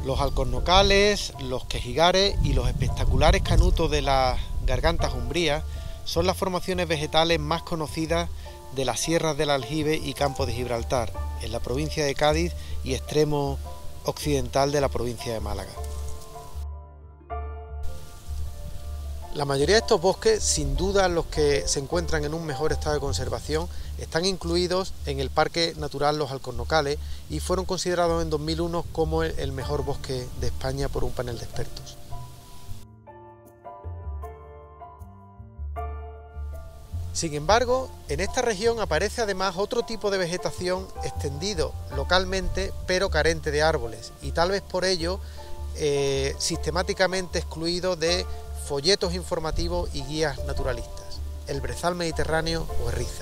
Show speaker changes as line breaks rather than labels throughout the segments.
Los alcornocales, los quejigares y los espectaculares canutos de las gargantas umbrías son las formaciones vegetales más conocidas de las sierras del Aljibe y Campo de Gibraltar, en la provincia de Cádiz y extremo occidental de la provincia de Málaga. La mayoría de estos bosques, sin duda los que se encuentran en un mejor estado de conservación, están incluidos en el Parque Natural Los Alcornocales y fueron considerados en 2001 como el mejor bosque de España por un panel de expertos. Sin embargo, en esta región aparece además otro tipo de vegetación extendido localmente pero carente de árboles y tal vez por ello sistemáticamente excluido de folletos informativos y guías naturalistas, el brezal mediterráneo o Erriza.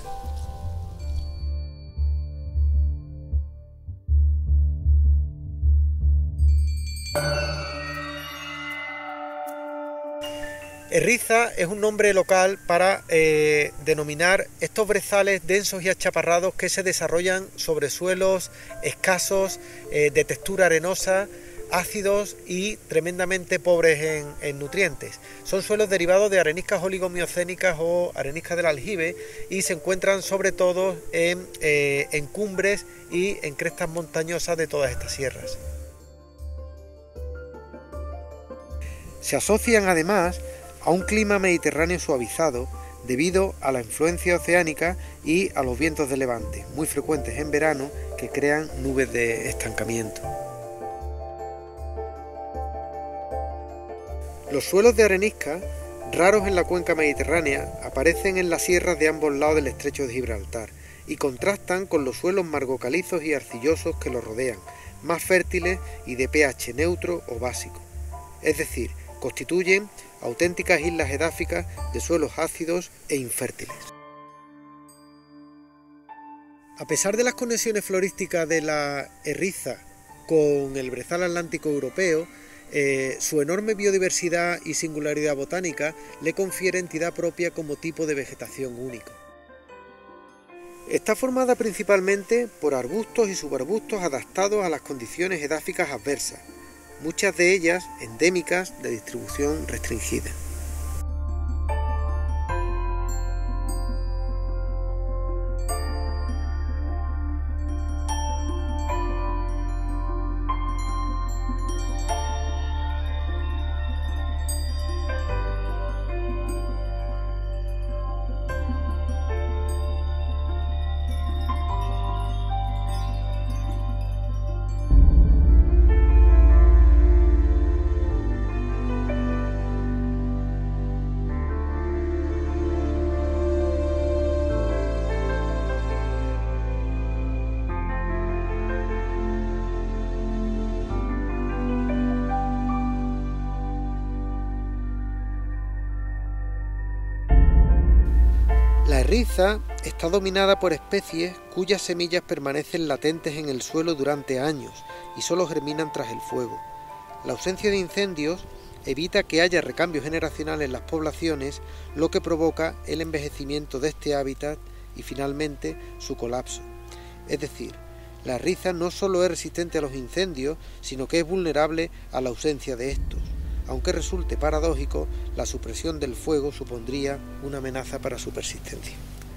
Erriza es un nombre local para denominar estos brezales densos y achaparrados que se desarrollan sobre suelos escasos, de textura arenosa, ácidos y tremendamente pobres en nutrientes. Son suelos derivados de areniscas oligomiocénicas o areniscas del Aljibe y se encuentran sobre todo en cumbres y en crestas montañosas de todas estas sierras. Se asocian además a un clima mediterráneo suavizado debido a la influencia oceánica y a los vientos de levante, muy frecuentes en verano, que crean nubes de estancamiento. Los suelos de arenisca, raros en la cuenca mediterránea, aparecen en las sierras de ambos lados del estrecho de Gibraltar y contrastan con los suelos margocalizos y arcillosos que los rodean, más fértiles y de pH neutro o básico. Es decir, constituyen auténticas islas edáficas de suelos ácidos e infértiles. A pesar de las conexiones florísticas de la Erriza con el brezal atlántico europeo, su enorme biodiversidad y singularidad botánica le confiere entidad propia como tipo de vegetación único. Está formada principalmente por arbustos y subarbustos adaptados a las condiciones edáficas adversas, muchas de ellas endémicas de distribución restringida. La Erriza está dominada por especies cuyas semillas permanecen latentes en el suelo durante años y solo germinan tras el fuego. La ausencia de incendios evita que haya recambio generacional en las poblaciones, lo que provoca el envejecimiento de este hábitat y finalmente su colapso. Es decir, la Erriza no solo es resistente a los incendios, sino que es vulnerable a la ausencia de estos. Aunque resulte paradójico, la supresión del fuego supondría una amenaza para su persistencia.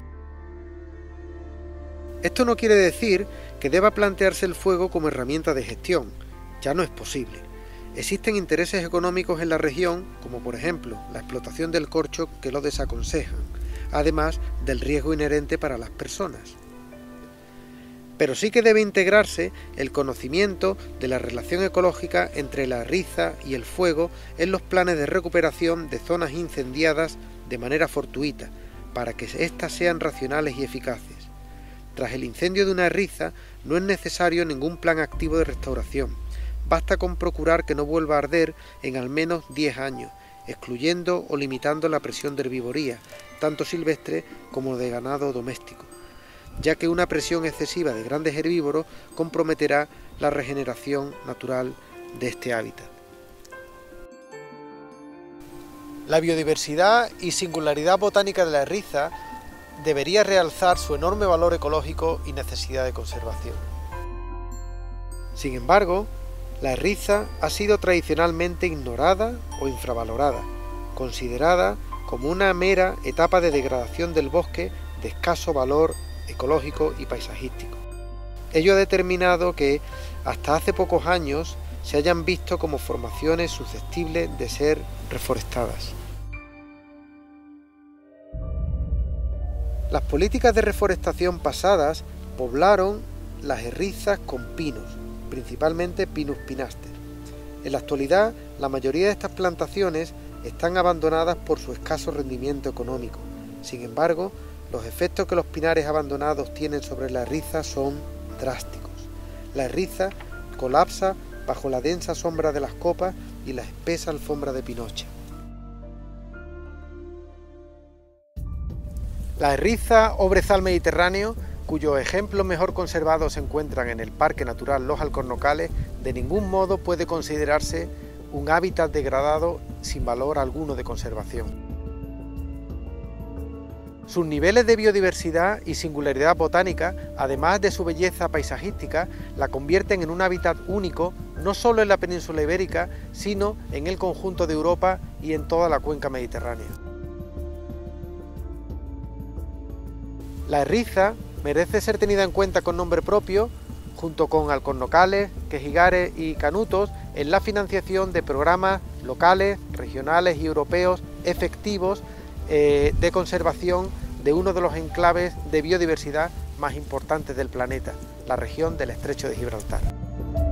Esto no quiere decir que deba plantearse el fuego como herramienta de gestión, ya no es posible. Existen intereses económicos en la región, como por ejemplo la explotación del corcho, que lo desaconsejan, además del riesgo inherente para las personas. Pero sí que debe integrarse el conocimiento de la relación ecológica entre la Erriza y el fuego en los planes de recuperación de zonas incendiadas de manera fortuita, para que éstas sean racionales y eficaces. Tras el incendio de una Erriza no es necesario ningún plan activo de restauración, basta con procurar que no vuelva a arder en al menos 10 años, excluyendo o limitando la presión de herbivoría, tanto silvestre como de ganado doméstico, ya que una presión excesiva de grandes herbívoros comprometerá la regeneración natural de este hábitat. La biodiversidad y singularidad botánica de la Erriza debería realzar su enorme valor ecológico y necesidad de conservación. Sin embargo, La erriza ha sido tradicionalmente ignorada o infravalorada, considerada como una mera etapa de degradación del bosque de escaso valor ecológico y paisajístico. Ello ha determinado que, hasta hace pocos años, se hayan visto como formaciones susceptibles de ser reforestadas. Las políticas de reforestación pasadas poblaron las errizas con pinos, principalmente Pinus pinaster. En la actualidad, la mayoría de estas plantaciones están abandonadas por su escaso rendimiento económico. Sin embargo, los efectos que los pinares abandonados tienen sobre la erriza son drásticos. La erriza colapsa bajo la densa sombra de las copas y la espesa alfombra de pinoche. La erriza o brezal mediterráneo, cuyos ejemplos mejor conservados se encuentran en el Parque Natural Los Alcornocales, de ningún modo puede considerarse un hábitat degradado sin valor alguno de conservación. Sus niveles de biodiversidad y singularidad botánica, además de su belleza paisajística, la convierten en un hábitat único no solo en la península ibérica, sino en el conjunto de Europa y en toda la cuenca mediterránea. La erriza merece ser tenida en cuenta con nombre propio, junto con alcornocales, quejigares y canutos, en la financiación de programas locales, regionales y europeos efectivos de conservación de uno de los enclaves de biodiversidad más importantes del planeta, la región del Estrecho de Gibraltar.